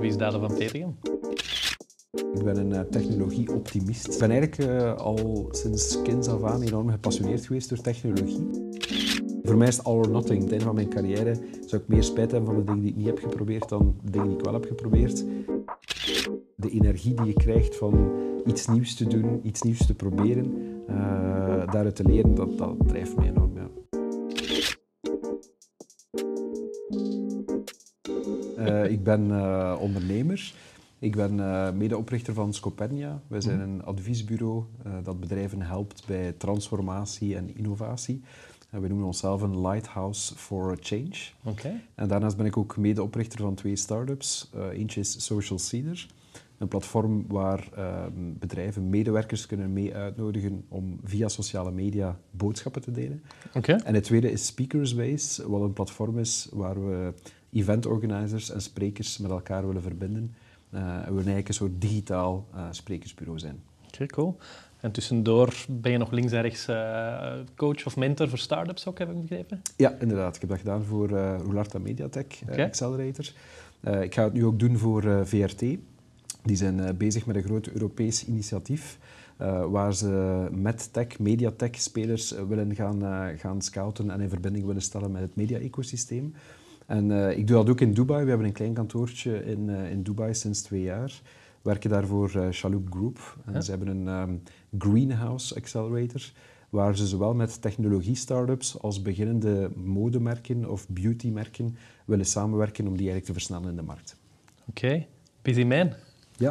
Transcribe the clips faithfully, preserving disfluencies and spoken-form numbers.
Wie is Daan van Petegem? Ik ben een uh, technologie-optimist. Ik ben eigenlijk uh, al sinds kinds af aan enorm gepassioneerd geweest door technologie. Voor mij is het all or nothing. Aan het einde van mijn carrière zou ik meer spijt hebben van de dingen die ik niet heb geprobeerd dan de dingen die ik wel heb geprobeerd. De energie die je krijgt van iets nieuws te doen, iets nieuws te proberen, uh, daaruit te leren, dat, dat drijft mij enorm. Ja. Uh, ik ben uh, ondernemer. Ik ben uh, medeoprichter van Scopenia. Wij zijn een adviesbureau uh, dat bedrijven helpt bij transformatie en innovatie. Uh, we noemen onszelf een Lighthouse for Change. Okay. En daarnaast ben ik ook medeoprichter van twee start-ups. Uh, eentje is Social Seeder, een platform waar uh, bedrijven medewerkers kunnen mee uitnodigen om via sociale media boodschappen te delen. Okay. En het tweede is Speakersbase, wat een platform is waar we eventorganisers en sprekers met elkaar willen verbinden. Uh, we willen eigenlijk een soort digitaal uh, sprekersbureau zijn. Oké, okay, cool. En tussendoor ben je nog links en rechts uh, coach of mentor voor start-ups ook, heb ik begrepen? Ja, inderdaad. Ik heb dat gedaan voor uh, Roularta Mediatech okay. uh, Accelerator. Uh, ik ga het nu ook doen voor uh, V R T. Die zijn uh, bezig met een groot Europees initiatief uh, waar ze met tech, mediatech-spelers uh, willen gaan, uh, gaan scouten en in verbinding willen stellen met het media-ecosysteem. En uh, ik doe dat ook in Dubai. We hebben een klein kantoortje in, uh, in Dubai sinds twee jaar. We werken daarvoor uh, Shaloop Group. En ja. Ze hebben een um, Greenhouse Accelerator, waar ze zowel met technologie-startups als beginnende modemerken of beautymerken willen samenwerken om die eigenlijk te versnellen in de markt. Oké, okay. Busy man. Ja.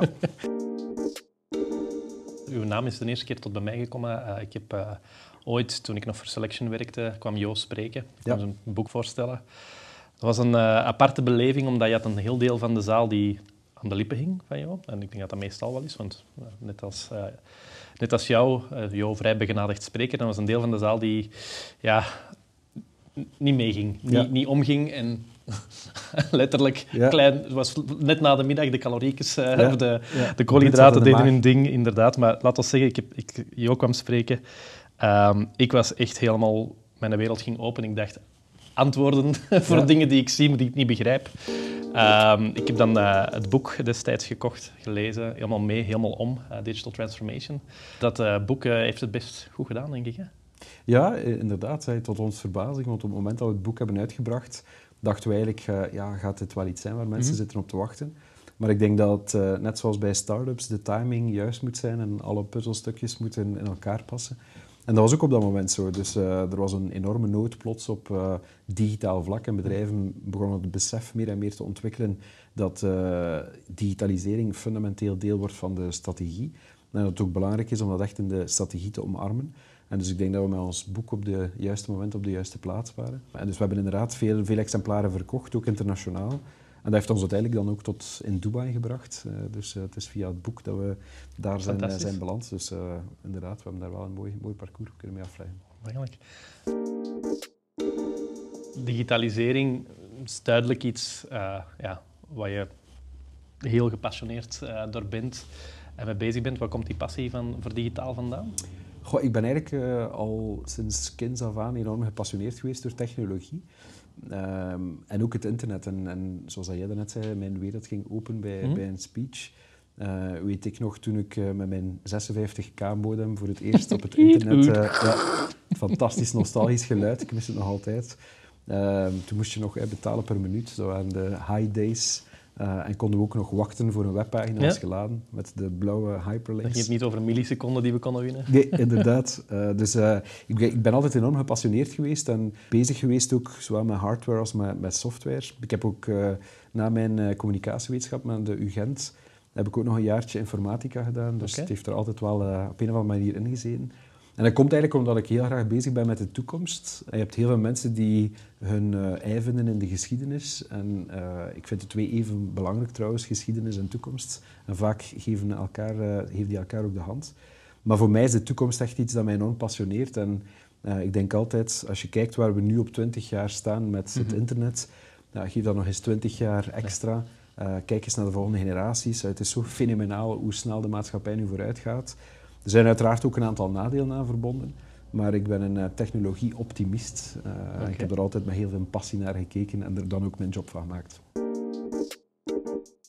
Uw naam is de eerste keer tot bij mij gekomen. Uh, ik heb uh, ooit, toen ik nog voor Selection werkte, kwam Joost spreken. Ik kwam ja. een boek voorstellen. Het was een uh, aparte beleving, omdat je had een heel deel van de zaal die aan de lippen hing van jou. En ik denk dat dat meestal wel is, want uh, net, als, uh, net als jou, uh, Jo, vrij begenadigd spreker, dan was een deel van de zaal die ja, niet meeging, ja. niet, niet omging en letterlijk ja. klein. Het was net na de middag de caloriekes, uh, ja. of de, ja. de koolhydraten de deden hun ding, inderdaad. Maar laat ons zeggen, ik heb, ik, Jo kwam spreken. Um, ik was echt helemaal... Mijn wereld ging open. Ik dacht... antwoorden voor ja. dingen die ik zie, maar die ik niet begrijp. Um, ik heb dan uh, het boek destijds gekocht, gelezen, helemaal mee, helemaal om, uh, Digital Transformation. Dat uh, boek uh, heeft het best goed gedaan, denk ik. Hè? Ja, inderdaad. Tot ons verbazing, want op het moment dat we het boek hebben uitgebracht, dachten we eigenlijk, uh, ja, gaat dit wel iets zijn waar mensen mm-hmm. zitten op te wachten. Maar ik denk dat, uh, net zoals bij start-ups, de timing juist moet zijn en alle puzzelstukjes moeten in elkaar passen. En dat was ook op dat moment zo. Dus uh, er was een enorme nood plots op uh, digitaal vlak. En bedrijven begonnen het besef meer en meer te ontwikkelen dat uh, digitalisering fundamenteel deel wordt van de strategie. En dat het ook belangrijk is om dat echt in de strategie te omarmen. En dus ik denk dat we met ons boek op de juiste moment op de juiste plaats waren. En dus we hebben inderdaad veel, veel exemplaren verkocht, ook internationaal. En dat heeft ons uiteindelijk dan ook tot in Dubai gebracht. Uh, dus uh, het is via het boek dat we daar zijn, uh, zijn beland. Dus uh, inderdaad, we hebben daar wel een mooi, mooi parcours kunnen mee afleggen. Eigenlijk. Digitalisering is duidelijk iets uh, ja, waar je heel gepassioneerd uh, door bent en mee bezig bent. Waar komt die passie van, voor digitaal vandaan? Goh, ik ben eigenlijk uh, al sinds kinds af aan enorm gepassioneerd geweest door technologie. Um, en ook het internet. En, en zoals jij daarnet zei, mijn wereld ging open bij, mm-hmm. bij een speech. Uh, weet ik nog, toen ik uh, met mijn zesenvijftig k modem voor het eerst op het internet... Uh, ja, fantastisch nostalgisch geluid, ik mis het nog altijd. Uh, toen moest je nog uh, betalen per minuut, dat waren de high days. Uh, en konden we ook nog wachten voor een webpagina als ja. geladen, met de blauwe hyperlinks. Dat ging het niet over milliseconden die we konden winnen? Nee, inderdaad. Uh, dus uh, ik, ben, ik ben altijd enorm gepassioneerd geweest en bezig geweest ook, zowel met hardware als met, met software. Ik heb ook uh, na mijn uh, communicatiewetenschap aan de U Gent heb ik ook nog een jaartje informatica gedaan. Dus okay. het heeft er altijd wel uh, op een of andere manier in gezeten. En dat komt eigenlijk omdat ik heel graag bezig ben met de toekomst. En je hebt heel veel mensen die hun uh, ei vinden in de geschiedenis. En uh, ik vind de twee even belangrijk trouwens, geschiedenis en toekomst. En vaak geven, elkaar, uh, geven die elkaar ook de hand. Maar voor mij is de toekomst echt iets dat mij enorm passioneert. En uh, ik denk altijd, als je kijkt waar we nu op twintig jaar staan met mm-hmm. het internet, uh, geef dat nog eens twintig jaar extra. Uh, kijk eens naar de volgende generaties. Uh, het is zo fenomenaal hoe snel de maatschappij nu vooruit gaat. Er zijn uiteraard ook een aantal nadelen aan verbonden, maar ik ben een uh, technologie-optimist. Uh, okay. Ik heb er altijd met heel veel passie naar gekeken en er dan ook mijn job van gemaakt.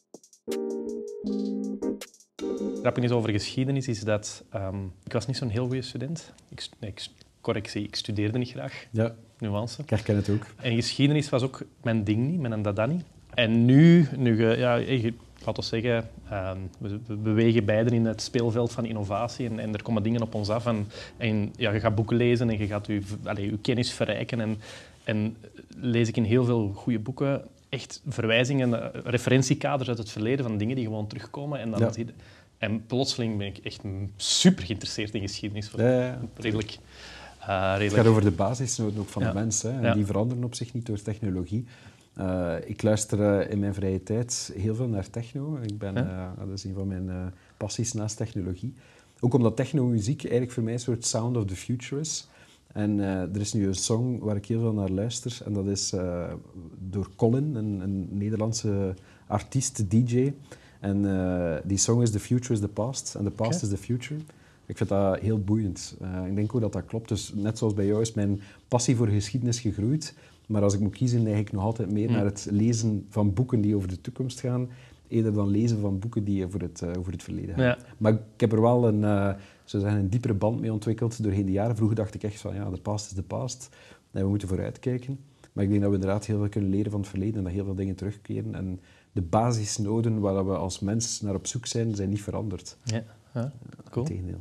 Grappig is over geschiedenis is dat um, ik was niet zo'n heel goede student. Ik, nee, ik, correctie, ik studeerde niet graag. Ja. Nuance. Ik herken het ook. En geschiedenis was ook mijn ding niet, mijn dada niet. En nu, nu je, ja, je, laten we zeggen, um, we, we bewegen beiden in het speelveld van innovatie en, en er komen dingen op ons af. En, en ja, je gaat boeken lezen en je gaat je, allez, je kennis verrijken. En, en lees ik in heel veel goede boeken echt verwijzingen, referentiekaders uit het verleden van dingen die gewoon terugkomen. En, dan Ja. zie je, en plotseling ben ik echt super geïnteresseerd in geschiedenis. Ja, ja, ja. Redelijk... Uh, Het redelijk... gaat over de basisnoden ook van ja. de mens. Hè. En ja. die veranderen op zich niet door technologie. Uh, ik luister uh, in mijn vrije tijd heel veel naar techno. Ik ben, ja. uh, dat is een van mijn uh, passies naast technologie. Ook omdat technomuziek eigenlijk voor mij een soort sound of the future is. En uh, er is nu een song waar ik heel veel naar luister. En dat is uh, door Colin, een, een Nederlandse artiest, D J. En uh, die song is The Future is the Past. En the Past okay. is the Future. Ik vind dat heel boeiend. Uh, ik denk ook dat dat klopt. Dus net zoals bij jou is mijn passie voor geschiedenis gegroeid. Maar als ik moet kiezen, neig ik nog altijd meer mm. naar het lezen van boeken die over de toekomst gaan, eerder dan lezen van boeken die over het, uh, over het verleden gaan. Ja. Maar ik heb er wel een, uh, zo zeggen, een diepere band mee ontwikkeld doorheen de jaren. Vroeger dacht ik echt van, ja, de past is de past. En we moeten vooruitkijken. Maar ik denk dat we inderdaad heel veel kunnen leren van het verleden en dat heel veel dingen terugkeren. En de basisnoden waar we als mens naar op zoek zijn, zijn niet veranderd. Ja, ja. Cool. Integendeel.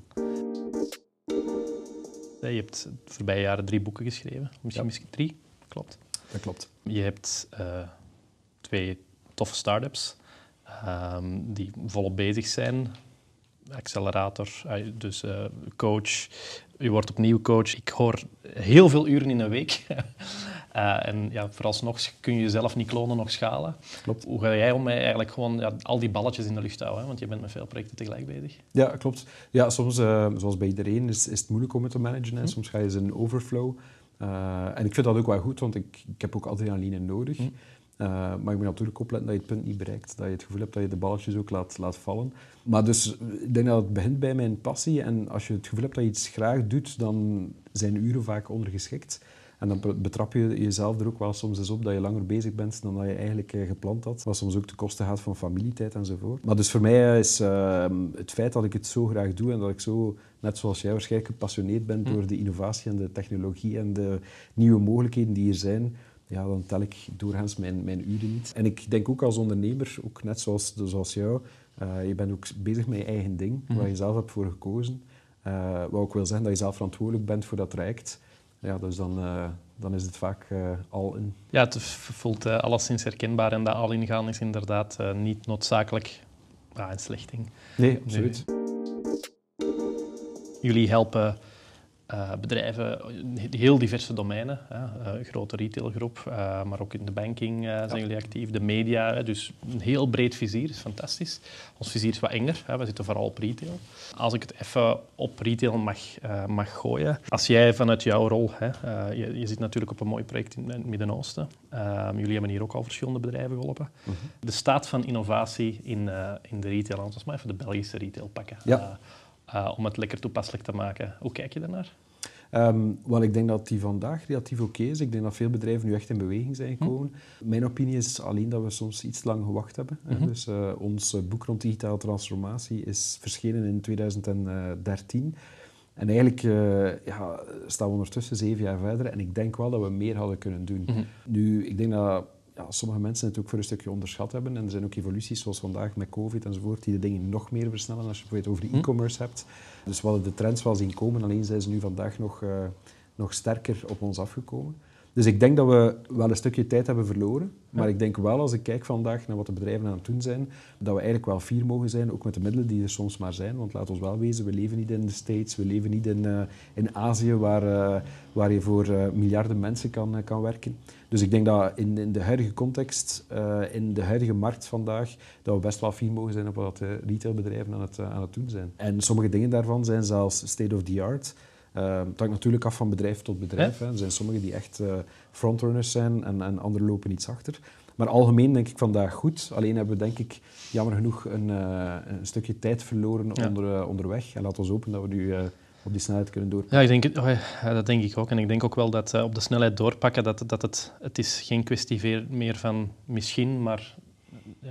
Je hebt de voorbije jaren drie boeken geschreven. Misschien, ja. misschien drie. Klopt. Dat klopt. Je hebt uh, twee toffe start-ups um, die volop bezig zijn. Accelerator, dus uh, coach. Je wordt opnieuw coach. Ik hoor heel veel uren in een week. uh, en ja, vooralsnog kun je jezelf niet klonen, nog schalen. Klopt. Hoe ga jij om met eigenlijk gewoon ja, al die balletjes in de lucht houden? Hè? Want je bent met veel projecten tegelijk bezig. Ja, klopt. Ja, soms, uh, zoals bij iedereen, is, is het moeilijk om het te managen. Hm. Soms ga je eens in overflow. Uh, en ik vind dat ook wel goed, want ik, ik heb ook adrenaline nodig. Hm. Uh, maar je moet natuurlijk opletten dat je het punt niet bereikt. Dat je het gevoel hebt dat je de balletjes ook laat, laat vallen. Maar dus, ik denk dat het begint bij mijn passie. En als je het gevoel hebt dat je iets graag doet, dan zijn uren vaak ondergeschikt. En dan betrap je jezelf er ook wel soms eens op dat je langer bezig bent dan dat je eigenlijk gepland had. Wat soms ook ten koste gaat van familietijd enzovoort. Maar dus voor mij is uh, het feit dat ik het zo graag doe en dat ik zo, net zoals jij waarschijnlijk, gepassioneerd ben door de innovatie en de technologie en de nieuwe mogelijkheden die er zijn, ja, dan tel ik doorgaans mijn, mijn uren niet. En ik denk ook als ondernemer, ook net zoals, zoals jou, uh, je bent ook bezig met je eigen ding, mm-hmm. waar je zelf hebt voor gekozen. Uh, wat ook wil zeggen dat je zelf verantwoordelijk bent voor dat traject. Ja, dus dan, uh, dan is het vaak uh, al in. Ja, het voelt uh, alleszins herkenbaar en dat al ingaan is inderdaad uh, niet noodzakelijk ah, een slecht ding. Nee, absoluut. Nee. Jullie helpen uh, bedrijven in heel diverse domeinen. Hè. Uh, grote retailgroep, uh, maar ook in de banking uh, zijn ja. jullie actief. De media, hè, dus een heel breed vizier, is fantastisch. Ons vizier is wat enger, hè. We zitten vooral op retail. Als ik het even op retail mag, uh, mag gooien. Als jij vanuit jouw rol, hè, uh, je, je zit natuurlijk op een mooi project in het Midden-Oosten. Uh, jullie hebben hier ook al verschillende bedrijven geholpen. Uh-huh. De staat van innovatie in, uh, in de retail, laten we maar even de Belgische retail pakken. Ja. Uh, Uh, om het lekker toepasselijk te maken. Hoe kijk je daarnaar? Um, wel, ik denk dat die vandaag relatief oké okay is. Ik denk dat veel bedrijven nu echt in beweging zijn gekomen. Hm. Mijn opinie is alleen dat we soms iets lang gewacht hebben. Mm-hmm. Dus uh, ons boek rond digitale transformatie is verschenen in twintig dertien. En eigenlijk uh, ja, staan we ondertussen zeven jaar verder. En ik denk wel dat we meer hadden kunnen doen. Mm-hmm. Nu, ik denk dat ja, sommige mensen het ook voor een stukje onderschat hebben. En er zijn ook evoluties zoals vandaag met COVID enzovoort, die de dingen nog meer versnellen als je het over de e-commerce hebt. Dus we hadden de trends wel zien komen, alleen zijn ze nu vandaag nog, uh, nog sterker op ons afgekomen. Dus ik denk dat we wel een stukje tijd hebben verloren. Maar ja. ik denk wel, als ik kijk vandaag naar wat de bedrijven aan het doen zijn, dat we eigenlijk wel fier mogen zijn, ook met de middelen die er soms maar zijn. Want laat ons wel wezen, we leven niet in de States, we leven niet in, uh, in Azië, waar, uh, waar je voor uh, miljarden mensen kan, uh, kan werken. Dus ik denk dat in, in de huidige context, uh, in de huidige markt vandaag, dat we best wel fier mogen zijn op wat de retailbedrijven aan het, uh, aan het doen zijn. En sommige dingen daarvan zijn zelfs state of the art. Uh, het hangt natuurlijk af van bedrijf tot bedrijf. Hè. Er zijn sommigen die echt uh, frontrunners zijn en, en anderen lopen iets achter. Maar algemeen denk ik vandaag goed. Alleen hebben we denk ik jammer genoeg een, uh, een stukje tijd verloren ja. onder, uh, onderweg. En laten we hopen dat we nu uh, op die snelheid kunnen doorpakken. Ja, ik denk, oh ja, dat denk ik ook. En ik denk ook wel dat uh, op de snelheid doorpakken, dat, dat het, het is geen kwestie meer van misschien, maar ja,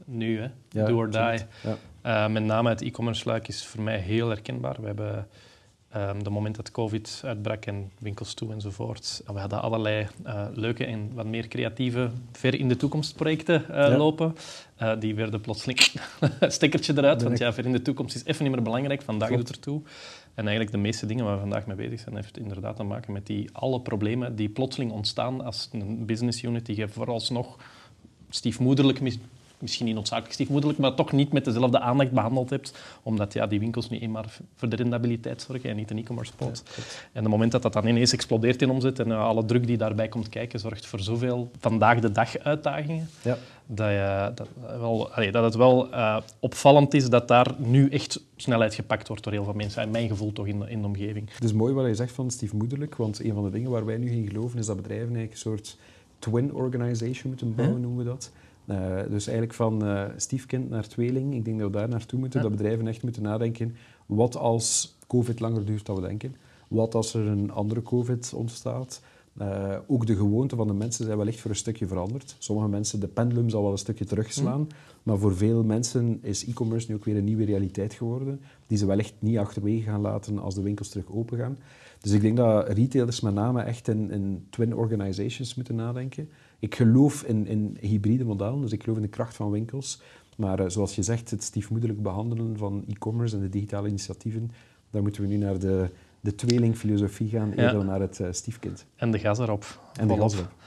nu, hè. Ja, Do or die. Ja. Uh, met name het e-commerce luik is voor mij heel herkenbaar. We hebben um, de moment dat COVID uitbrak en winkels toe enzovoort. We hadden allerlei uh, leuke en wat meer creatieve ver in de toekomst projecten uh, ja. lopen. Uh, die werden plotseling een stekkertje eruit, want ja, ver in de toekomst is even niet meer belangrijk. Vandaag Klopt. doet ertoe. En eigenlijk de meeste dingen waar we vandaag mee bezig zijn, heeft inderdaad te maken met die alle problemen die plotseling ontstaan als een business unit die je vooralsnog stiefmoederlijk, misschien niet noodzakelijk stiefmoederlijk, maar toch niet met dezelfde aandacht behandeld hebt, omdat ja, die winkels nu eenmaal voor de rendabiliteit zorgen en niet een e-commerce pot. Ja, en het moment dat dat dan ineens explodeert in omzet en uh, alle druk die daarbij komt kijken, zorgt voor zoveel vandaag de dag uitdagingen, ja. dat, je, dat, wel, allee, dat het wel uh, opvallend is dat daar nu echt snelheid gepakt wordt door heel veel mensen. In mijn gevoel toch in de, in de omgeving. Het is mooi wat je zegt van stiefmoederlijk, want een van de dingen waar wij nu in geloven is dat bedrijven eigenlijk een soort twin organization moeten bouwen, hm? noemen we dat. Uh, dus eigenlijk van uh, stiefkind naar tweeling. Ik denk dat we daar naartoe moeten. Ja. Dat bedrijven echt moeten nadenken. Wat als COVID langer duurt dan we denken? Wat als er een andere COVID ontstaat? Uh, ook de gewoonten van de mensen zijn wellicht voor een stukje veranderd. Sommige mensen, de pendulum zal wel een stukje terugslaan. Mm. Maar voor veel mensen is e-commerce nu ook weer een nieuwe realiteit geworden. Die ze wellicht niet achterwege gaan laten als de winkels terug open gaan. Dus ik denk dat retailers met name echt in, in twin organizations moeten nadenken. Ik geloof in, in hybride modellen, dus ik geloof in de kracht van winkels. Maar uh, zoals je zegt, het stiefmoederlijk behandelen van e-commerce en de digitale initiatieven, daar moeten we nu naar de, de tweelingfilosofie gaan, eerder ja. naar het uh, stiefkind. En de gas erop. En de gas erop.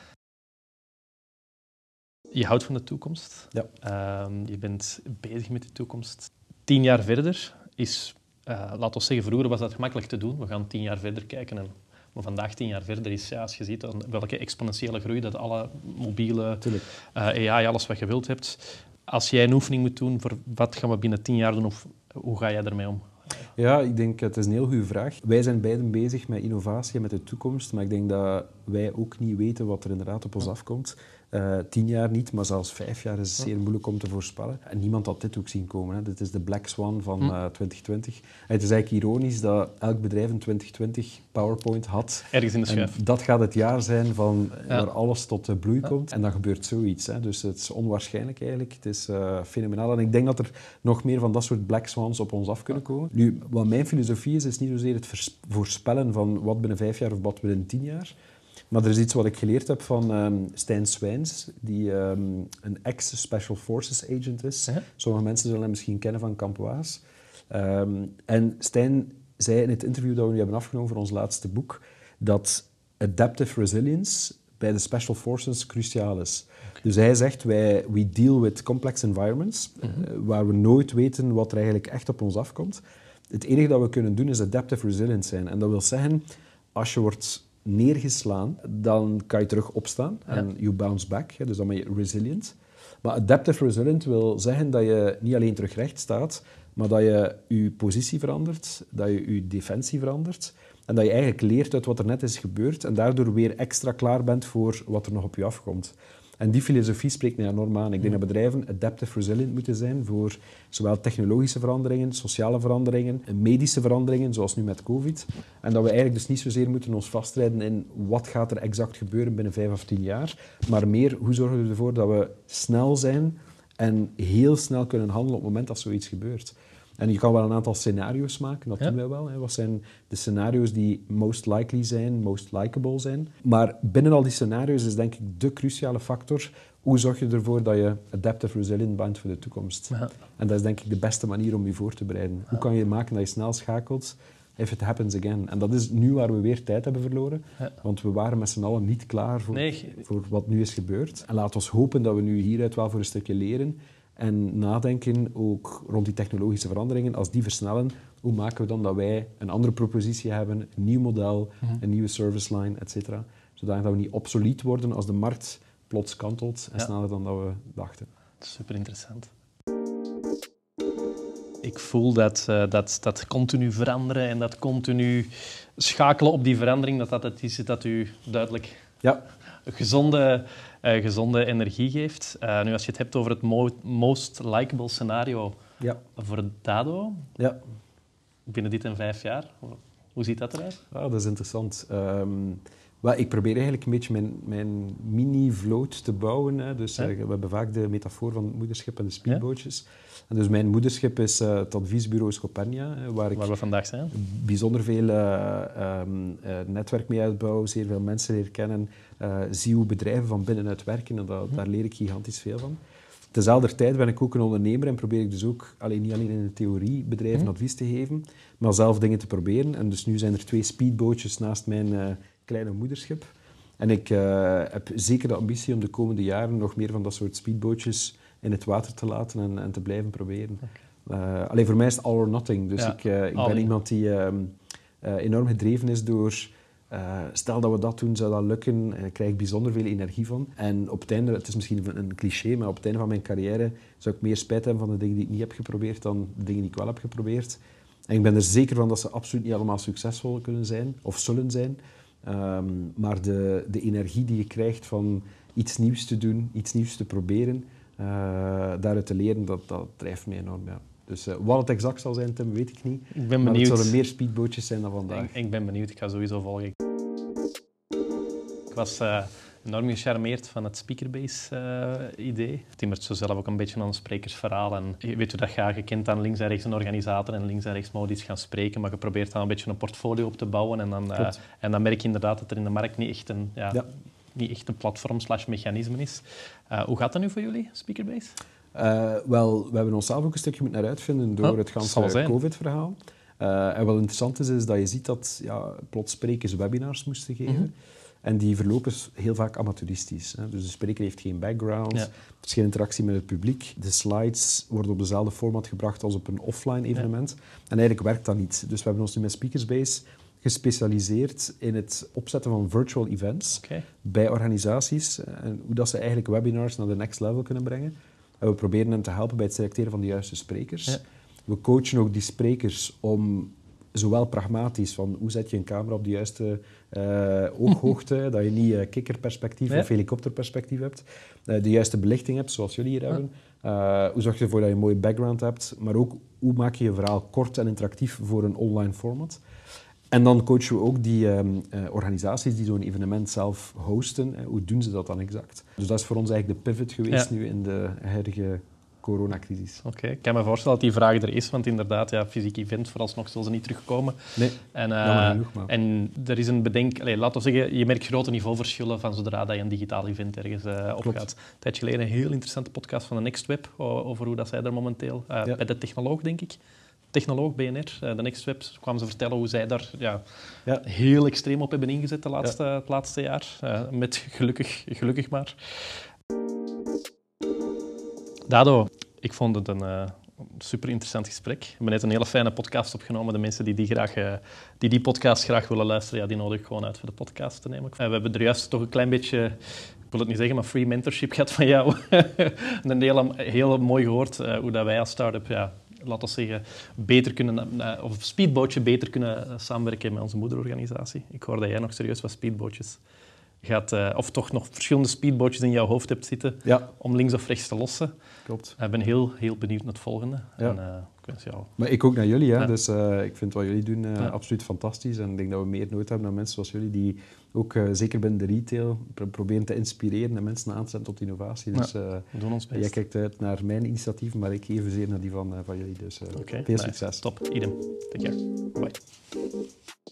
Je houdt van de toekomst. Ja. Uh, je bent bezig met de toekomst. Tien jaar verder is, uh, laten we zeggen, vroeger was dat gemakkelijk te doen. We gaan tien jaar verder kijken en... Maar vandaag, tien jaar verder, is, ja, als je ziet welke exponentiële groei, dat alle mobiele uh, A I, alles wat je wilt hebt. Als jij een oefening moet doen, voor wat gaan we binnen tien jaar doen, of hoe ga jij ermee om? Ja, ik denk, het is een heel goede vraag. Wij zijn beiden bezig met innovatie en met de toekomst, maar ik denk dat wij ook niet weten wat er inderdaad op ons afkomt. Uh, tien jaar niet, maar zelfs vijf jaar is zeer moeilijk om te voorspellen. En niemand had dit ook zien komen. Hè. Dit is de Black Swan van uh, twintig twintig. En het is eigenlijk ironisch dat elk bedrijf in twintig twintig PowerPoint had. Ergens in de schuif. En dat gaat het jaar zijn van, ja. waar alles tot de bloei komt. Ja. En dan gebeurt zoiets. Hè. Dus het is onwaarschijnlijk eigenlijk. Het is uh, fenomenaal. En ik denk dat er nog meer van dat soort Black Swans op ons af kunnen komen. Nu, wat mijn filosofie is, is niet zozeer het voorspellen van wat binnen vijf jaar of wat binnen tien jaar. Maar er is iets wat ik geleerd heb van um, Stijn Swijns, die um, een ex-Special Forces agent is. Uh-huh. Sommige mensen zullen hem misschien kennen van Camp Waas. Um, en Stijn zei in het interview dat we nu hebben afgenomen voor ons laatste boek, dat adaptive resilience bij de Special Forces cruciaal is. Okay. Dus hij zegt, wij we deal with complex environments, uh-huh. uh, waar we nooit weten wat er eigenlijk echt op ons afkomt. Het enige dat we kunnen doen is adaptive resilience zijn. En dat wil zeggen, als je wordt neergeslaan, dan kan je terug opstaan en ja. you bounce back, dus dan ben je resilient. Maar adaptive resilient wil zeggen dat je niet alleen terug recht staat, maar dat je je positie verandert, dat je je defensie verandert en dat je eigenlijk leert uit wat er net is gebeurd en daardoor weer extra klaar bent voor wat er nog op je afkomt. En die filosofie spreekt mij enorm aan. Ik denk dat bedrijven adaptive resilient moeten zijn voor zowel technologische veranderingen, sociale veranderingen, medische veranderingen, zoals nu met COVID. En dat we eigenlijk dus niet zozeer moeten ons vastrijden in wat gaat er exact gebeuren binnen vijf of tien jaar, maar meer hoe zorgen we ervoor dat we snel zijn en heel snel kunnen handelen op het moment dat zoiets gebeurt. En je kan wel een aantal scenario's maken, dat ja. doen wij wel. Hè. Wat zijn de scenario's die most likely zijn, most likable zijn. Maar binnen al die scenario's is denk ik de cruciale factor, hoe zorg je ervoor dat je adaptive resilient bent voor de toekomst. Ja. En dat is denk ik de beste manier om je voor te bereiden. Ja. Hoe kan je maken dat je snel schakelt if it happens again. En dat is nu waar we weer tijd hebben verloren, ja. want we waren met z'n allen niet klaar voor, nee. voor wat nu is gebeurd. En laten we hopen dat we nu hieruit wel voor een stukje leren en nadenken ook rond die technologische veranderingen. Als die versnellen, hoe maken we dan dat wij een andere propositie hebben, een nieuw model, mm-hmm. een nieuwe service line, et cetera. Zodat we niet obsolet worden als de markt plots kantelt en ja. sneller dan dat we dachten. Super interessant. Ik voel dat, uh, dat, dat continu veranderen en dat continu schakelen op die verandering, dat dat het is dat u duidelijk ja. gezonde, uh, gezonde energie geeft. Uh, nu, als je het hebt over het mo- most likable scenario ja. voor Dado, ja. binnen dit en vijf jaar, hoe ziet dat eruit? Ja, dat is interessant. Um, Well, ik probeer eigenlijk een beetje mijn, mijn mini-vloot te bouwen. Hè. Dus, ja? uh, we hebben vaak de metafoor van het moederschip en de speedbootjes. Ja? En dus mijn moederschip is uh, het adviesbureau Scopenia, uh, waar ik waar we vandaag zijn. bijzonder veel uh, um, uh, netwerk mee uitbouw, zeer veel mensen leer kennen, uh, zie hoe bedrijven van binnenuit werken en dat, hm. daar leer ik gigantisch veel van. Tezelfde tijd ben ik ook een ondernemer en probeer ik dus ook alleen, niet alleen in de theorie bedrijven hm. advies te geven, maar zelf dingen te proberen. En dus nu zijn er twee speedbootjes naast mijn uh, kleine moederschip. En ik uh, heb zeker de ambitie om de komende jaren nog meer van dat soort speedbootjes in het water te laten en, en te blijven proberen. Okay. Uh, alleen voor mij is het all or nothing. Dus ja, ik, uh, ik ben in. iemand die uh, uh, enorm gedreven is door... Uh, stel dat we dat doen, zou dat lukken. Daar krijg ik bijzonder veel energie van. En op het einde, het is misschien een cliché, maar op het einde van mijn carrière zou ik meer spijt hebben van de dingen die ik niet heb geprobeerd dan de dingen die ik wel heb geprobeerd. En ik ben er zeker van dat ze absoluut niet allemaal succesvol kunnen zijn, of zullen zijn. Um, maar de, de energie die je krijgt van iets nieuws te doen, iets nieuws te proberen, uh, daaruit te leren, dat, dat drijft mij enorm. Ja. Dus uh, wat het exact zal zijn, Tim, weet ik niet. Ik ben maar benieuwd. het zullen meer speedbootjes zijn dan vandaag. Ik, ik ben benieuwd, ik ga sowieso volgen. Ik was uh, enorm gecharmeerd van het Speakerbase-idee. Uh, timmert zo zelf ook een beetje aan een sprekersverhaal. En je weet hoe dat gaat, je kent dan links en rechts een organisator en links en rechts moet iets gaan spreken, maar je probeert dan een beetje een portfolio op te bouwen en dan, uh, en dan merk je inderdaad dat er in de markt niet echt een, ja, ja. Niet echt een platform slash mechanisme is. Uh, hoe gaat dat nu voor jullie, Speakerbase? Uh, wel, we hebben onszelf ook een stukje moeten uitvinden door oh, het ganse COVID-verhaal. Uh, en wat interessant is, is dat je ziet dat ja, plots sprekers webinars moesten geven. Mm-hmm. En die verlopen heel vaak amateuristisch. Hè. Dus de spreker heeft geen background, ja. er is geen interactie met het publiek. De slides worden op dezelfde format gebracht als op een offline evenement. Ja. En eigenlijk werkt dat niet. Dus we hebben ons nu met Speakerbase gespecialiseerd in het opzetten van virtual events okay. bij organisaties. En hoe dat ze eigenlijk webinars naar de next level kunnen brengen. En we proberen hen te helpen bij het selecteren van de juiste sprekers. Ja. We coachen ook die sprekers om zowel pragmatisch, van hoe zet je een camera op de juiste uh, ooghoogte, dat je niet uh, kikkerperspectief ja. of helikopterperspectief hebt, uh, de juiste belichting hebt, zoals jullie hier ja. hebben. Uh, hoe zorg je ervoor dat je een mooie background hebt, maar ook hoe maak je je verhaal kort en interactief voor een online format. En dan coachen we ook die um, uh, organisaties die zo'n evenement zelf hosten. Uh, hoe doen ze dat dan exact? Dus dat is voor ons eigenlijk de pivot geweest ja. nu in de huidige coronacrisis. Oké, okay. Ik kan me voorstellen dat die vraag er is, want inderdaad, ja, fysiek event, vooralsnog zullen ze niet terugkomen. Nee, en, uh, genoeg, maar. En er is een bedenk... Allez, laten we zeggen, je merkt grote niveauverschillen van zodra dat je een digitaal event ergens uh, opgaat. Een tijdje geleden een heel interessante podcast van de NextWeb over hoe dat zij er momenteel... Uh, ja. Bij de technoloog, denk ik. Technoloog, B N R, uh, de NextWeb, kwamen ze vertellen hoe zij daar ja, ja. heel extreem op hebben ingezet de laatste, ja. het laatste jaar. Uh, met gelukkig, gelukkig maar... Dado, ik vond het een uh, super interessant gesprek. Ik heb net een hele fijne podcast opgenomen. De mensen die die, graag, uh, die, die podcast graag willen luisteren, ja, die nodig ik gewoon uit voor de podcast te nemen. Uh, we hebben er juist toch een klein beetje, ik wil het niet zeggen, maar free mentorship gehad van jou. En heel, heel mooi gehoord uh, hoe dat wij als start-up, ja, laten we zeggen, beter kunnen, uh, of speedbootje beter kunnen uh, samenwerken met onze moederorganisatie. Ik hoor dat jij nog serieus wat speedbootjes gaat, uh, of toch nog verschillende speedbootjes in jouw hoofd hebt zitten ja. om links of rechts te lossen. Klopt. Ik ben heel, heel benieuwd naar het volgende. Ja. En, uh, ik wens jou... Maar ik ook naar jullie. Hè? Ja. Dus uh, ik vind wat jullie doen uh, ja. absoluut fantastisch. En ik denk dat we meer nood hebben aan mensen zoals jullie, die ook uh, zeker binnen de retail pro- proberen te inspireren en mensen aan te zetten tot innovatie. Dus, ja. uh, we doen ons best. Jij kijkt uit naar mijn initiatief, maar ik evenzeer naar die van, uh, van jullie. Dus uh, okay. veel nice. succes. Top. Idem. Take care. Bye.